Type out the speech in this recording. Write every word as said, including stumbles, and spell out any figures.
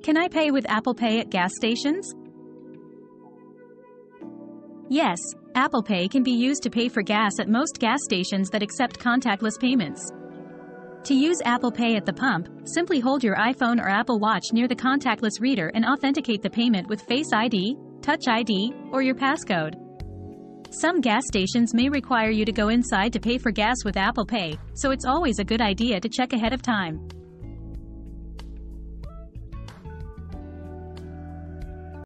Can I pay with Apple Pay at gas stations? Yes, Apple Pay can be used to pay for gas at most gas stations that accept contactless payments. To use Apple Pay at the pump, simply hold your iPhone or Apple Watch near the contactless reader and authenticate the payment with Face I D, Touch I D, or your passcode. Some gas stations may require you to go inside to pay for gas with Apple Pay, so it's always a good idea to check ahead of time.